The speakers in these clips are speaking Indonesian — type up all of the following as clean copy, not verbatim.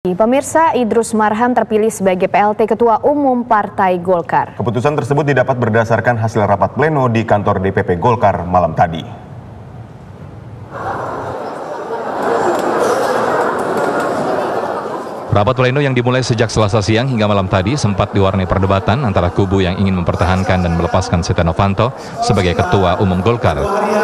Pemirsa, Idrus Marham terpilih sebagai PLT Ketua Umum Partai Golkar. Keputusan tersebut didapat berdasarkan hasil rapat pleno di kantor DPP Golkar malam tadi. Rapat pleno yang dimulai sejak Selasa siang hingga malam tadi sempat diwarnai perdebatan antara kubu yang ingin mempertahankan dan melepaskan Setia Novanto sebagai Ketua Umum Golkar.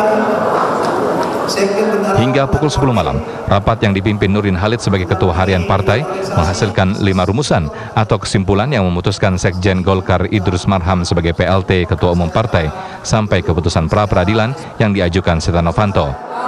Hingga pukul 10 malam, rapat yang dipimpin Nurdin Halid sebagai Ketua Harian Partai menghasilkan 5 rumusan atau kesimpulan yang memutuskan Sekjen Golkar Idrus Marham sebagai PLT Ketua Umum Partai sampai keputusan pra-peradilan yang diajukan Setia Novanto.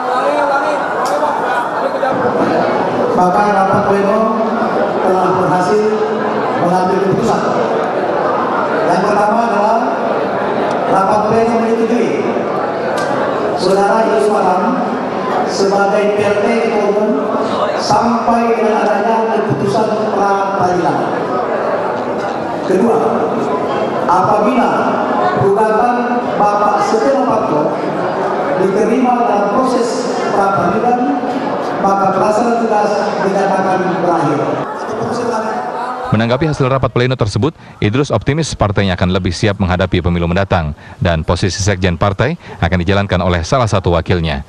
Maka rapat pleno telah berhasil mengambil keputusan. Yang pertama adalah rapat pleno menyetujui Saudara Idrus Marham sebagai PLT Ketua Umum sampai dengan adanya keputusan pra-peradilan. Kedua, apabila gugatan Bapak Setia Novanto diterima dalam proses pra-peradilan, maka pelaksana tugas dinyatakan berakhir. Menanggapi hasil rapat pleno tersebut, Idrus optimis partainya akan lebih siap menghadapi pemilu mendatang dan posisi Sekjen partai akan dijalankan oleh salah satu wakilnya.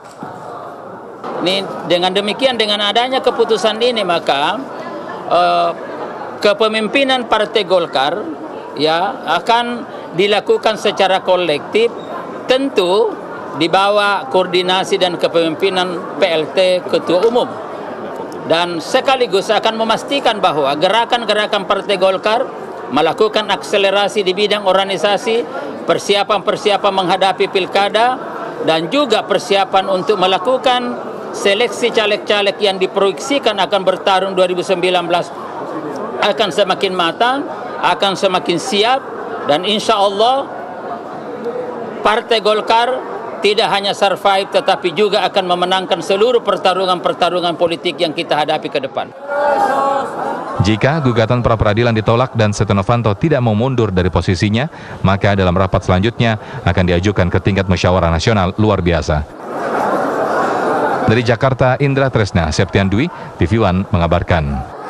Dengan demikian, dengan adanya keputusan ini, maka kepemimpinan Partai Golkar ya akan dilakukan secara kolektif, tentu di bawah koordinasi dan kepemimpinan PLT Ketua Umum. Dan sekaligus akan memastikan bahwa gerakan-gerakan Partai Golkar melakukan akselerasi di bidang organisasi, persiapan-persiapan menghadapi pilkada, dan juga persiapan untuk melakukan seleksi caleg-caleg yang diproyeksikan akan bertarung 2019 akan semakin matang, akan semakin siap, dan insya Allah Partai Golkar tidak hanya survive, tetapi juga akan memenangkan seluruh pertarungan-pertarungan politik yang kita hadapi ke depan. Jika gugatan pra-peradilan ditolak dan Setia Novanto tidak mau mundur dari posisinya, maka dalam rapat selanjutnya akan diajukan ke tingkat musyawarah nasional luar biasa. Dari Jakarta, Indra Tresna Septian Dwi, TV One mengabarkan.